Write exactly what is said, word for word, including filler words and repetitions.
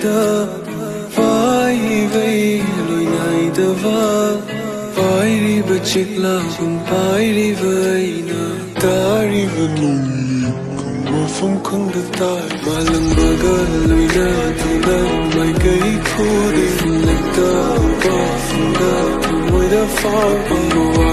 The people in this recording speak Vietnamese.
da vai vei loi nai da va vai ri ba chik la kum pai ri vai na ta ri va nui kum ma phong không được tai ma lang ba ga loi na tu na mai kai khu đi lek ta ba phong ga tu moi da fa bang